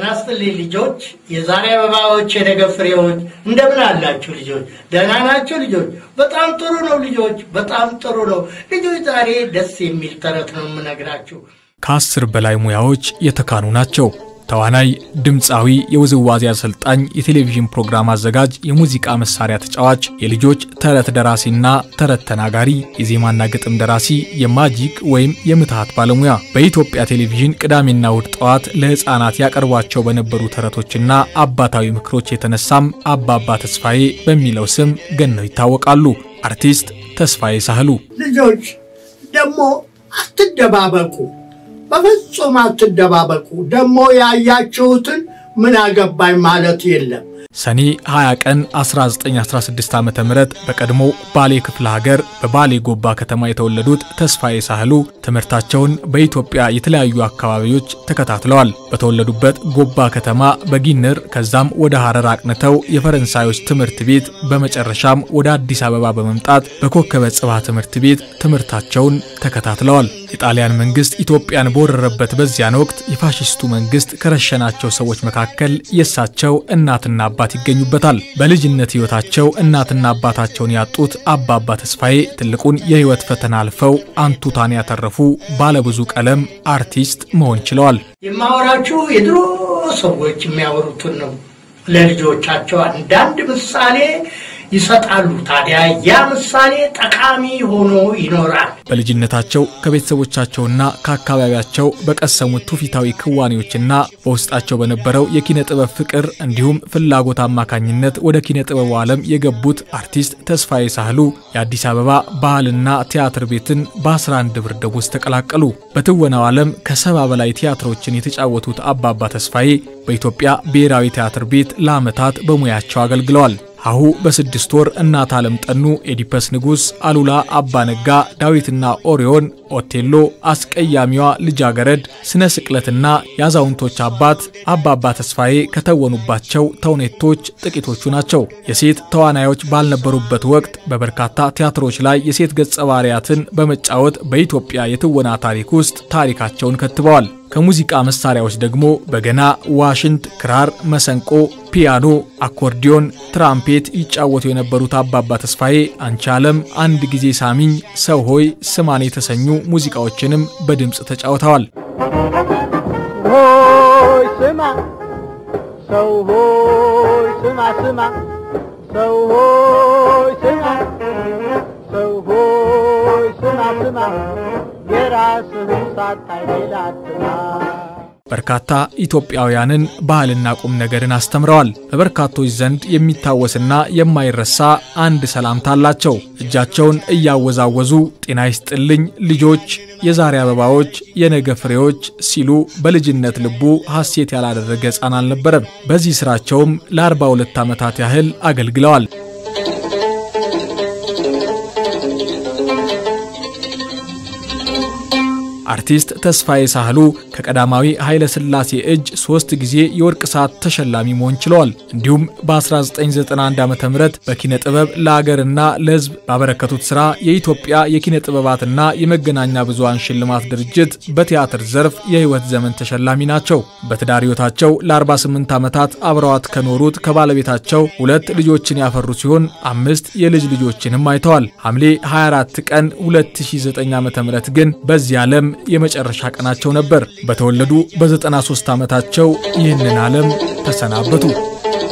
ናስተልይ ልጆች የዛሬ አበባዎች የነገ ፍሬዎች እንደምን አላችሁ ልጆች ደህና ናችሁ ልጆች በጣም ጥሩ ነው ልጆች በጣም ጥሩ ነው ልጆች ዛሬ ደስ የሚል ተረት ነው የምነግራችሁ ከ10 በላይ ሙያዎች የተካኑ ናቸው ተዋናይ ድምጻዊ የውዝዋዜ አሰልጣኝ የቴሌቪዥን ፕሮግራም አዘጋጅ የሙዚቃ መሳሪያ ተጫዋች የልጆች ተረት ደራሲና ተረት ተናጋሪ የዜማና ግጥም ደራሲ የማጂክ ወይም የምትሃት ባለሙያ በኢትዮጵያ ቴሌቪዥን ቅዳሜና እሁድ ጠዋት ለህፃናት ያቀርቧቸው በነበሩ ተረቶችና አባታዊ ምክሮች የተነሳም አባባ ተስፋዬ በሚለው ስም ገነው ይታወቃሉ አርቲስት ተስፋዬ ሳህሉ ልጆች ደሞ አትደባበቁ በፍጹም አትደባበቁ ደሞ ያያችሁትን ምን አገባኝ ማለት የለም ሰኔ 20 ቀን 1916 ዓመተ ምህረት በቀድሞ ባሌ ክፍለ ሀገር በባሌ ጎባ ከተማ የተወለዱት ተስፋዬ ሳህሉ ትምርታቸውን በኢትዮጵያ የተለያዩ አካባቢዎች ተከታትለዋል በተወለዱበት ጎባ ከተማ በጊንር ከዛም ወደ ሐረር አቅንተው የፈረንሳዮች ትምርት ቤት በመጨረሻም ወደ አዲስ አበባ በመምጣት በኮከበ ጽባህ ትምርት ቤት ትምርታቸውን ተከታትለዋል የጣሊያን መንግስት ኢትዮጵያን በወረረበት በዚያን ወቅት የፋሺስቱ መንግስት ከረሸናቸው ሰዎች መካከል የሳቸው እናትና አባት ይገኙበታል በልጅነት ህይወታቸው እናትና አባታቸውን ያጡት አባባ ተስፋዬ ትልቁን የህይወት ፈተና አልፈው አንቱታን ያተረፉ ባለብዙ ቀለም አርቲስት መሆን ችለዋል የማወራችሁ የድሮ ሰዎች የሚያወሩትን ነው ለልጆቻቸው አንዳንድ ምሳሌ ይሰጣሉ ታዲያ ያ ምሳሌ ጠቃሚ ሆኖ ይኖራል በልጅነታቸው ከቤተሰቦቻቸውና ከአካባቢያቸው በቀሰሙት ቱፊታዊ ክዋኔዎችና በውስጣቸው በነበረው የኪነ ጥበብ ፍቅር እንዲሁም ፍላጎት አማካኝነት ወደ ኪነ ጥበቡ ዓለም የገቡት አርቲስት ተስፋዬ ሳህሉ የአዲስ አበባ ባህልና ቲያትር ቤትን በ11 ብር ደሞዝ ተቀላቀሉ በትወናው ዓለም ከ70 በላይ ቲያትሮችን የተጫወቱት አባባ ተስፋዬ በኢትዮጵያ ብሔራዊ ቲያትር ቤት ለዓመታት በሙያቸው አገልግለዋል አሁ በ6 ወር እናት ዓለም ጠኑ ኤዲፐስ ንጉስ አሉላ አባነጋ ዳዊትና ኦሪዮን ኦቴሎ አስቀያሚዋ ልጃገረድ ስነ ስቅለትና ያዛውንቶች አባት አባባ ተስፋዬ ከተወኑባቸው ተውኔቶች ጥቂቶቹ ናቸው የሴት ተዋናዮች ባልነበሩበት ወቅት በበርካታ ቲያትሮች ላይ የሴት ገጸ ባህሪያትን በመጫወት በኢትዮጵያ የትወና ታሪክ ውስጥ ታሪካቸውን ከትበዋል ከሙዚቃ መሳሪያዎች ደግሞ በገና ዋሽንት ክራር መሰንቆ ፒያኖ አኮርዲዮን ትራምፔት ይጫወቱ የነበሩት አባባ ተስፋዬ አንቻለም አንድ ጊዜ ሳሚኝ ሰው ሆይ ስማኔ የተሰኙ ሙዚቃዎችንም በድምጽ ተጫውተዋል ሆይ ስማ ሰው ሆይ ስማ ስማ ሰው ሆይ ስማ ሰው ሆይ ስማ ስማ የራስህን ሳታይ ሌላ አትማ በርካታ ኢትዮጵያውያንን ባህልና ቁም ነገርን አስተምረዋል በበርካቶች ዘንድ የሚታወስና የማይረሳ አንድ ሰላምታ አላቸው እጃቸውን እያወዛወዙ ጤና ይስጥልኝ ልጆች የዛሬ አበባዎች የነገ ፍሬዎች ሲሉ በልጅነት ልቡ ሐሴት ያላደረገ ሕፃን አልነበረም በዚህ ስራቸውም ለ42 ዓመታት ያህል አገልግለዋል አርቲስት ተስፋዬ ሳህሉ ከቀዳማዊ ኃይለ ሥላሴ እጅ 3 ጊዜ የወርቅ ሰዓት ተሸላሚ መሆን ችለዋል እንዲሁም በ1991 ዓመተ ምህረት በኪነ ጥበብ ለሀገርና ለሕዝብ ባበረከቱት ሥራ የኢትዮጵያ የኪነ ጥበባትና የመገናኛ ብዙሃን ሽልማት ድርጅት በቲያትር ዘርፍ የህይወት ዘመን ተሸላሚ ናቸው በትዳር ህይወታቸው ለ48 ዓመታት አብረዋት ከኖሩት ከባለቤታቸው 2 ልጆችን ያፈሩ ሲሆን 5 የልጅ ልጆችንም አይተዋል ሐምሌ 24 ቀን 2009 ዓመተ ምህረት ግን በዚህ ዓለም የመጨረሻ ቀናቸው ነበር በተወለዱ በ93 ዓመታቸው ይህንን ዓለም ተሰናበቱ